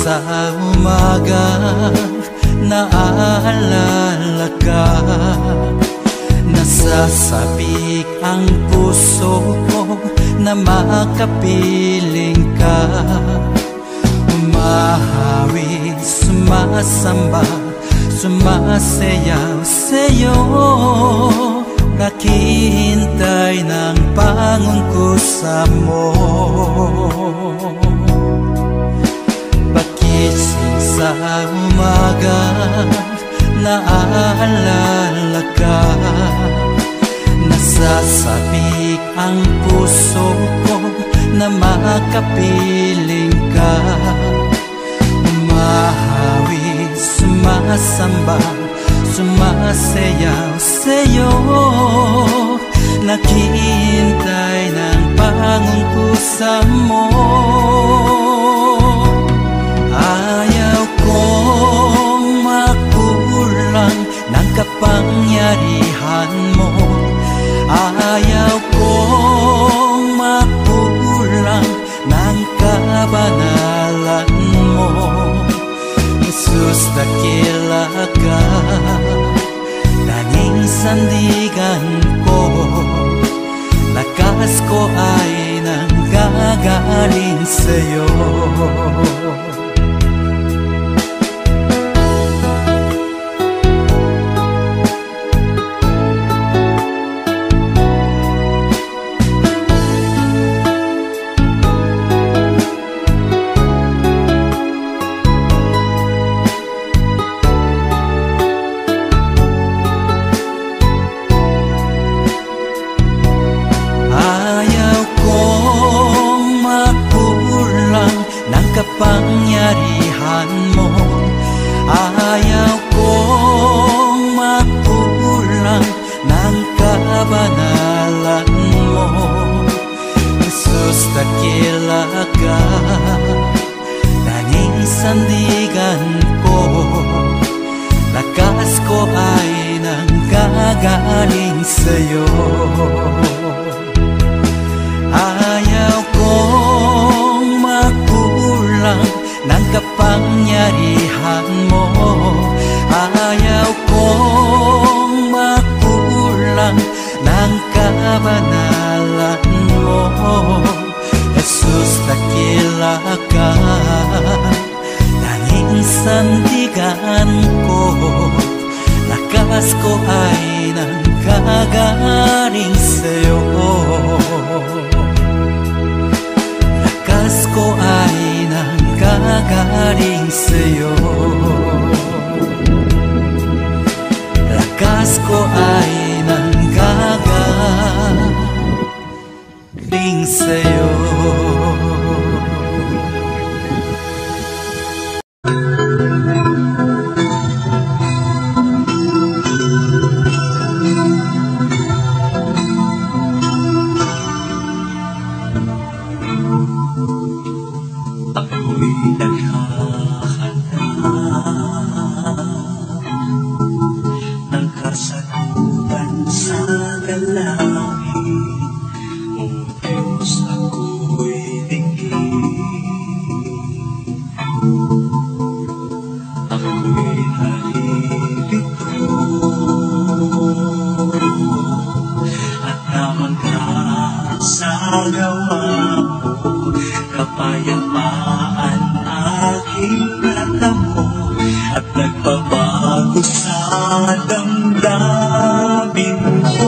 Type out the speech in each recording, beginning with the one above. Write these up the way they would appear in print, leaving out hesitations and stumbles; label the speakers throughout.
Speaker 1: sa umaga naaalala ka. Nasasabik ang puso ko na makapiling ka. Umahawig, sumasamba, sumasayaw sa'yo. Naghihintay ng pangungkusa mo. Pagising sa umaga naaalala ka. Nasasabik ang puso ko na makapiling ka. Umahawig, sumasamba, sumasayaw sa'yo. Naghihintay ng pangungkusa mo. Ayaw kong makulang ng kapangyarihan mo. Ayaw kong makulang ng kabanalan mo. Jesus, dakila ka, tanging sandigan ko. Lakas ko ay nanggagaling sa'yo. Kapangyarihan mo. Ayaw kong makulang ng kabanalan mo. Jesus, dakila ka, tanging sandigan ko. Lakas ko ay nanggagaling sa'yo. Ayaw kong makulang ng kapangyarihan mo. Ayaw kong makulang ng kabanalan mo. Jesus, dakila ka, tanging sandigan ko. Lakas ko ay nanggagaling sa'yo. Lakas ko ay nanggagaling sa'yo. Lakas ko ay nanggagaling sa'yo.
Speaker 2: Kapayapaan aking natamo at nagbabago sa damdamin ko.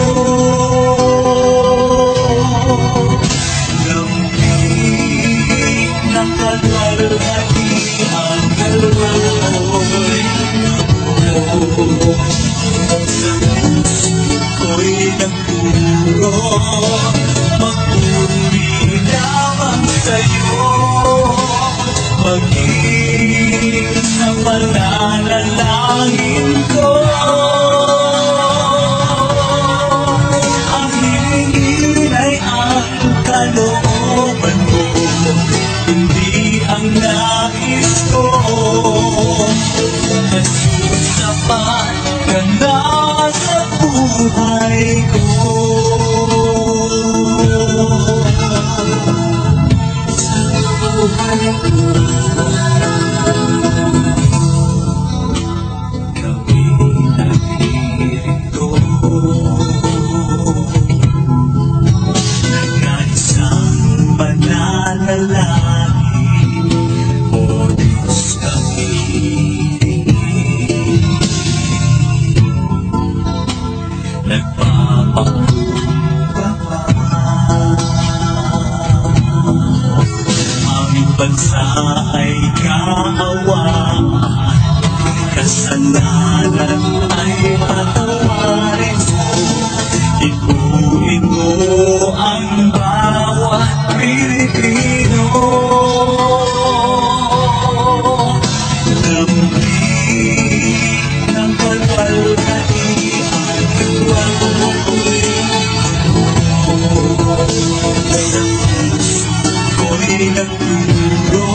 Speaker 2: Lambing ng kalwalhati ang kalwaloy ko. Sa puso ko'y nagturo magpuri lamang sa'yo. Maging sa pananalangin ko, ang hingin ay ang kalooban mo, hindi ang nais ko. Nasusapat ka na sa buhay ko. Sa buhay bansa ay kaawaan, kasalanan ay patawarin mo. Ipuin mo ang bawat Pilipino. Lambing ng kalwalhatian, sa puso ko'y nagturo,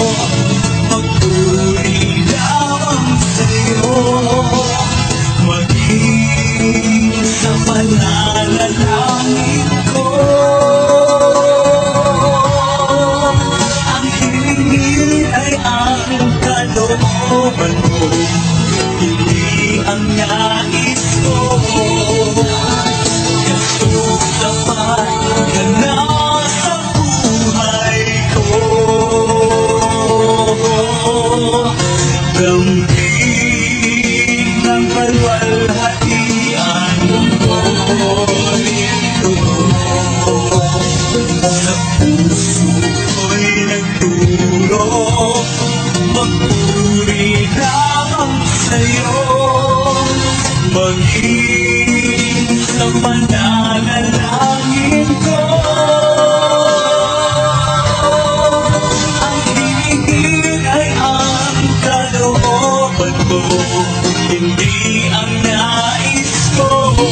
Speaker 2: magpuri lamang sa'yo, maging sa pananalangin ko. Ang hiling ay ang kalooban mo, hindi ang nais ko. Kasong tapat ka na sa buhay ko. Lambing ng kalwalhatian ko ito. Sa puso ko'y nagturo, magpuri lamang sa'yo, maging sa pananalangin ko. Ang hingin ay ang kalooban mo, hindi ang nais ko.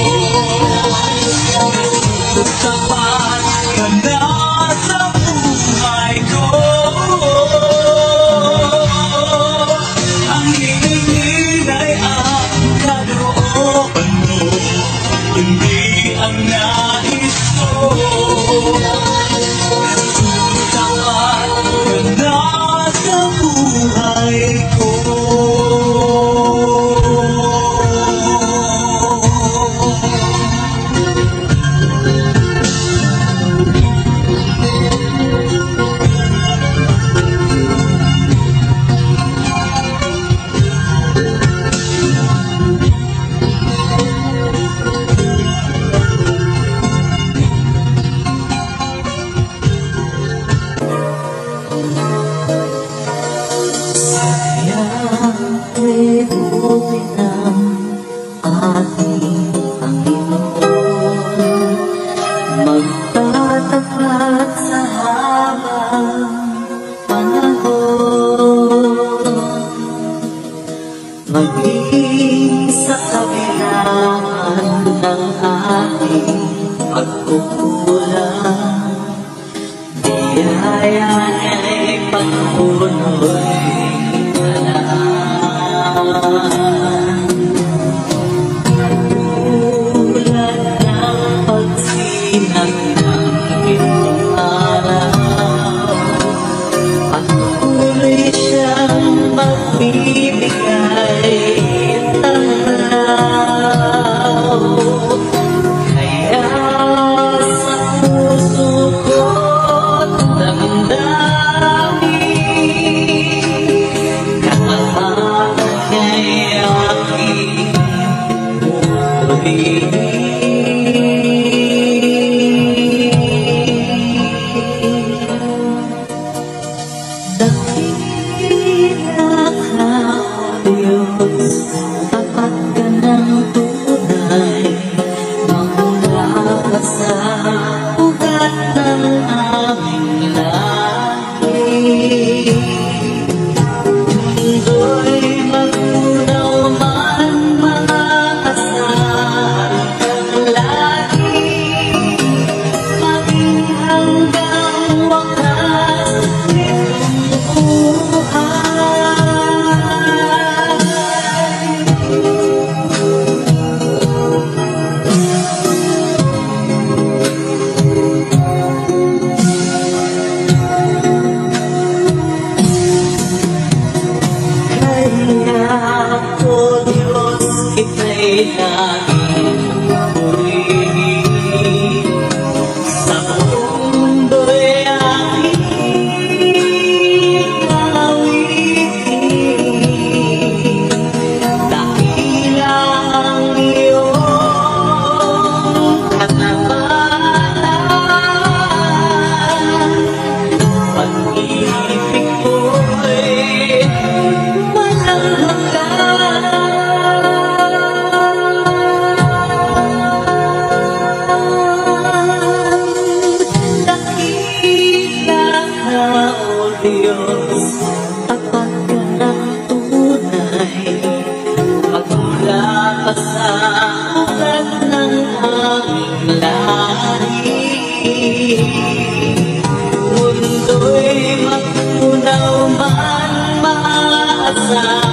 Speaker 2: Tapat ka na sa buhay ko. Ang hingin ay ang kalooban mo, hindi ang nais ko. Tapat ka na sa buhay ko.
Speaker 3: Magtatapat sa habang panahon, maging sa kabilangan ng ating pagkukulang, biyaya niya'y patuloy na lang. Tulad ng pagsinag ng iyong araw, patuloy siyang magbibigay tanglaw. Kaya laging purihin. Sa mundo'y aking awitin, dakila ang iyong katapatan. Pag-ibig ko'y walang Diyos, tapat ka ng tunay, magmula pa sa ugat ng aming lahi. Mundo'y magpunaw man maasa.